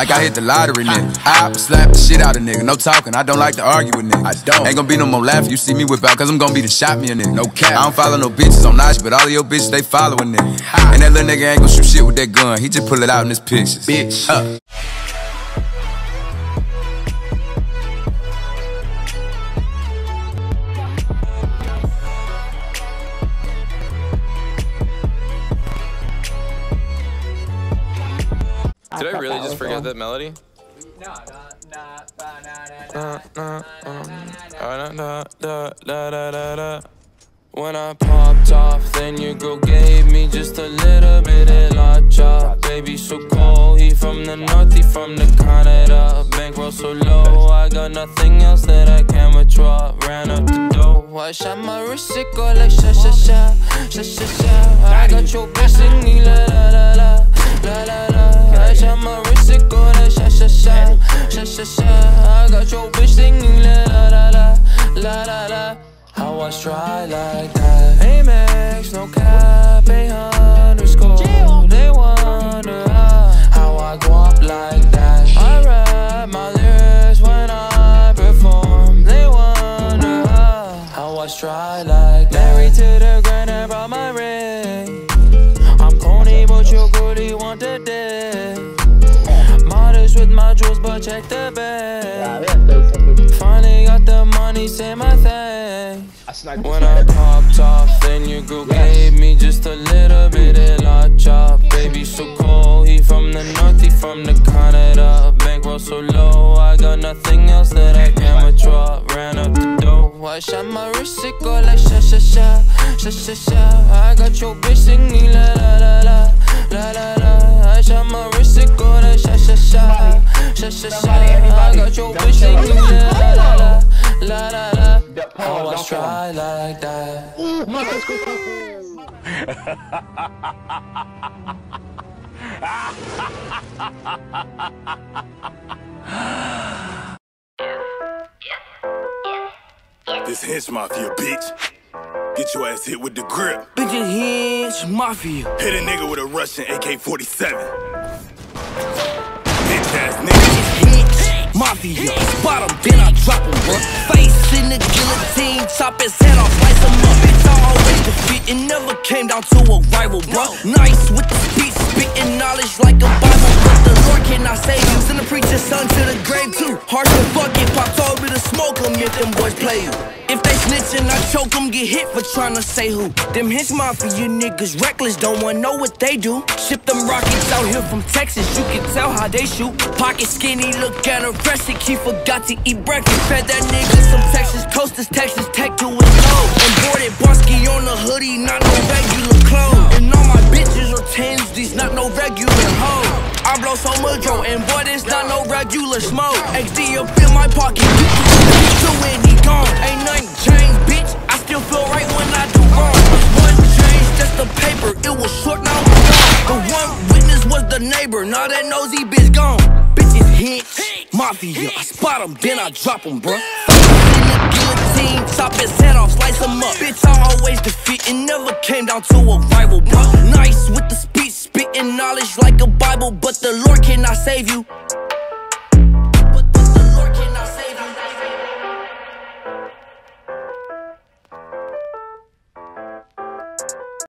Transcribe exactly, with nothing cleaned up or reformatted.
like I hit the lottery, nigga. I slap the shit out of nigga, no talking, I don't like to argue with niggas. I don't. Ain't gonna be no more laughing, you see me whip out, cause I'm gonna be the shot me a nigga, no cap. I don't follow no bitches on Nosh, but all of your bitches, they following nigga. And that little nigga ain't gonna shoot shit with that gun, he just pull it out in his pictures. Bitch. Uh. Did I really just forget that melody? No, no. When I popped off, then your girl gave me just a little bit of la chop. Baby so cold, he from the north, he from the Canada. Bankroll so low, I got nothing else that I can withdraw. Ran up the dough, I shot my wrist, it go like sha sha sha, sha sha sha. I got your bitch singing la la la la, la la la. I shot my wrist, it go like sha sha sha, sha sha sha. I got your bitch singing la la la la, la la la. How I try like that? Amex, no cap, a underscore. They wonder how, how I go up like that. I rap my lyrics when I perform. They wonder how, how I try like that. Married to the grind, I brought my ring. I'm corny, but your goodie want the dick. Modest with my jewels, but check the bag. Finally got the money, say my thanks. When I popped off, then your girl gave me just a little bit of la chop. Baby so cold, he from the north, he from the Canada. Bankroll so low, I got nothing else that I can withdraw. Ran up the dough, I shot my wrist, it go like sha sha sha, sha sha sha. I got your bitch singing la la la la, la la la. I shot my wrist, it go like sha sha sha, sha sha sha. I got your bitch singing la la la la, la la la. How I try like that. This Hinch Mafia, bitch. Get your ass hit with the grip. Bitch, Hinch Mafia. Hit a nigga with a Russian A K forty-seven. Bitch ass nigga. Hinch Mafia. Spot him, then I drop him, bruh. Face in the guillotine, chop his head off, slice him up. Bitch, I always defeat. It never came down to a rival, bruh. Nice with the speech, spitting knowledge like a Bible. But the Lord cannot save you. Send the preacher's son to the grave too. Hard to fuck it, Pop told me to smoke him if them boys play you. If they snitchin', I choke them, get hit for tryna say who. Them Hinch Mafia niggas reckless, don't wanna know what they do. Ship them rockets out here from Texas, you can tell how they shoot. Pocket skinny, look anorexic, he forgot to eat breakfast. Fed that nigga some Texas toasters, Texas Tech to his low. And boarded Barsky on the hoodie, not no regular clothes. And all my bitches are tens, these not no regular hoes. I blow so much, yo, and boy, this not no regular smoke. X D up in my pocket, to when he gone. Ain't nothing changed, bitch, I still feel right when I do wrong. One change, just the paper, it was short, now it's gone. The one witness was the neighbor, now that nosy bitch gone. Bitches Hinch Mafia, I spot him, then I drop him, bruh. In the guillotine, chop his head off, slice him up. Bitch, I always defeat, it never came down to a rival, bruh. Nice with the speech, spitting knowledge like a Bible, but the Lord cannot save you.